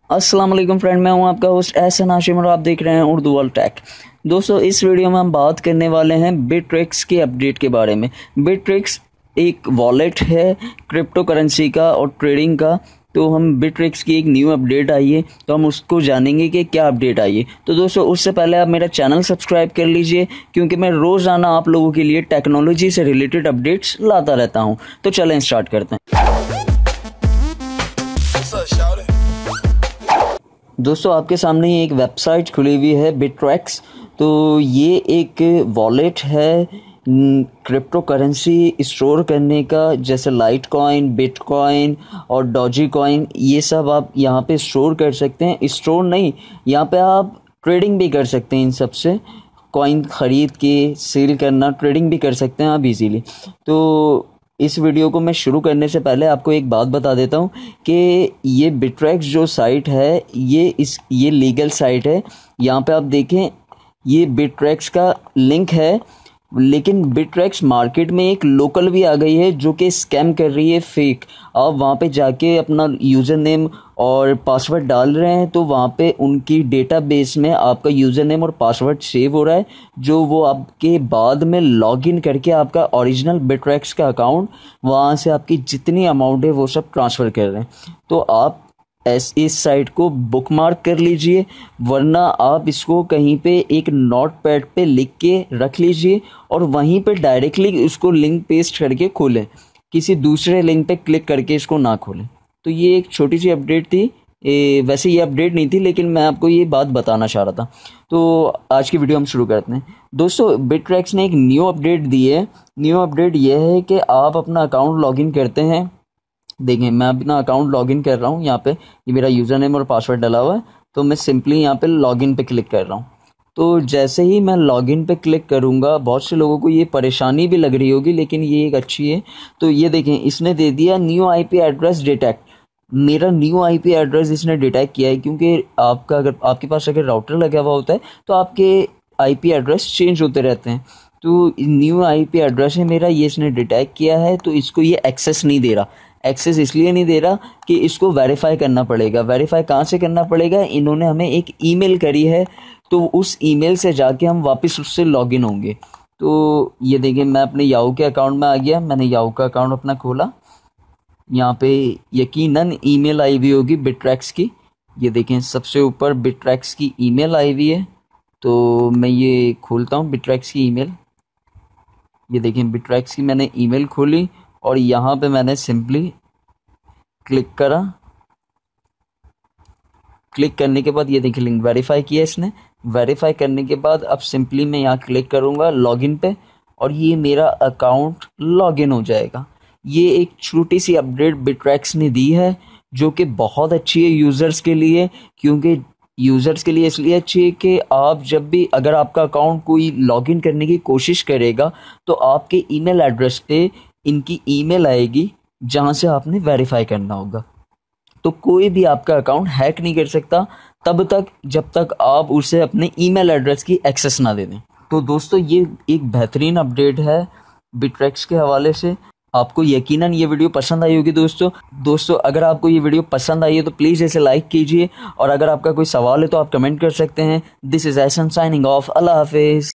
अस्सलाम वालेकुम फ्रेंड, मैं हूं आपका होस्ट एहसन हाशिम और आप देख रहे हैं उर्दू वर्ल्ड टेक। दोस्तों, इस वीडियो में हम बात करने वाले हैं बिटरेक्स की अपडेट के बारे में। बिटरेक्स एक वॉलेट है क्रिप्टो करेंसी का और ट्रेडिंग का। तो हम बिटरेक्स की एक न्यू अपडेट आई है, तो हम उसको जानेंगे कि क्या अपडेट आई है। तो दोस्तों, उससे पहले आप मेरा चैनल सब्सक्राइब कर लीजिए, क्योंकि मैं रोज़ाना आप लोगों के लिए टेक्नोलॉजी से रिलेटेड अपडेट्स लाता रहता हूँ। तो चलें स्टार्ट करते हैं। दोस्तों, आपके सामने एक वेबसाइट खुली हुई है बिटरेक्स। तो ये एक वॉलेट है क्रिप्टो करेंसी स्टोर करने का, जैसे लाइट कॉइन, बिटकॉइन और डॉजी कॉइन, ये सब आप यहाँ पे स्टोर कर सकते हैं। स्टोर नहीं, यहाँ पे आप ट्रेडिंग भी कर सकते हैं। इन सब से कॉइन ख़रीद के सेल करना, ट्रेडिंग भी कर सकते हैं आप इजीली। तो इस वीडियो को मैं शुरू करने से पहले आपको एक बात बता देता हूँ कि ये बिटरेक्स जो साइट है ये लीगल साइट है। यहाँ पे आप देखें, ये बिटरेक्स का लिंक है, लेकिन बिटरेक्स मार्केट में एक लोकल भी आ गई है जो कि स्कैम कर रही है, फेक। आप वहाँ पे जाके अपना यूज़र नेम और पासवर्ड डाल रहे हैं, तो वहाँ पे उनकी डेटाबेस में आपका यूज़र नेम और पासवर्ड सेव हो रहा है, जो वो आपके बाद में लॉगिन करके आपका ओरिजिनल बिटरेक्स का अकाउंट, वहाँ से आपकी जितनी अमाउंट है वो सब ट्रांसफ़र कर रहे हैं। तो आप इस साइट को बुकमार्क कर लीजिए, वरना आप इसको कहीं पे एक नोट पैड पे लिख के रख लीजिए और वहीं पे डायरेक्टली उसको लिंक पेस्ट करके खोलें, किसी दूसरे लिंक पे क्लिक करके इसको ना खोलें। तो ये एक छोटी सी अपडेट थी। वैसे ये अपडेट नहीं थी, लेकिन मैं आपको ये बात बताना चाह रहा था। तो आज की वीडियो हम शुरू करते हैं। दोस्तों, बिटरेक्स ने एक न्यू अपडेट दी है। न्यू अपडेट ये है कि आप अपना अकाउंट लॉगिन करते हैं। देखें, मैं अपना अकाउंट लॉगिन कर रहा हूँ। यहाँ पे ये मेरा यूज़र नेम और पासवर्ड डला हुआ है, तो मैं सिंपली यहाँ पे लॉगिन पे क्लिक कर रहा हूँ। तो जैसे ही मैं लॉगिन पे क्लिक करूँगा, बहुत से लोगों को ये परेशानी भी लग रही होगी, लेकिन ये एक अच्छी है। तो ये देखें, इसने दे दिया न्यू आईपी एड्रेस डिटेक्ट। मेरा न्यू आईपी एड्रेस इसने डिटेक्ट किया है, क्योंकि आपका अगर आपके पास अगर राउटर लगा हुआ होता है तो आपके आईपी एड्रेस चेंज होते रहते हैं। तो न्यू आईपी एड्रेस है मेरा, ये इसने डिटेक्ट किया है, तो इसको ये एक्सेस नहीं दे रहा। एक्सेस इसलिए नहीं दे रहा कि इसको वेरीफाई करना पड़ेगा। वेरीफाई कहाँ से करना पड़ेगा? इन्होंने हमें एक ईमेल करी है, तो उस ईमेल से जाके हम वापस उससे लॉगिन होंगे। तो ये देखिए, मैं अपने याहू के अकाउंट में आ गया। मैंने याहू का अकाउंट अपना खोला। यहाँ पे यकीनन ईमेल आई हुई होगी बिटरेक्स की। ये देखें, सबसे ऊपर बिटरेक्स की ईमेल आई हुई है। तो मैं ये खोलता हूँ बिटरेक्स की ईमेल। ये देखें, बिटरेक्स की मैंने ईमेल खोली और यहाँ पे मैंने सिंपली क्लिक करा। क्लिक करने के बाद ये देखिए, लिंक वेरीफाई किया इसने। वेरीफाई करने के बाद अब सिंपली मैं यहाँ क्लिक करूँगा लॉगिन पे, और ये मेरा अकाउंट लॉगिन हो जाएगा। ये एक छोटी सी अपडेट बिटरेक्स ने दी है, जो कि बहुत अच्छी है यूज़र्स के लिए। क्योंकि यूज़र्स के लिए इसलिए अच्छी है कि आप जब भी, अगर आपका अकाउंट कोई लॉगिन करने की कोशिश करेगा, तो आपके ईमेल एड्रेस पे इनकी ईमेल आएगी, जहां से आपने वेरीफाई करना होगा। तो कोई भी आपका अकाउंट हैक नहीं कर सकता तब तक जब तक आप उसे अपने ईमेल एड्रेस की एक्सेस ना दे दें। तो दोस्तों, ये एक बेहतरीन अपडेट है बिटरेक्स के हवाले से। आपको यकीनन ये वीडियो पसंद आई होगी। दोस्तों, अगर आपको ये वीडियो पसंद आई है तो प्लीज़ इसे लाइक कीजिए, और अगर आपका कोई सवाल है तो आप कमेंट कर सकते हैं। This is Ehsan signing off. Allah हाफिज़।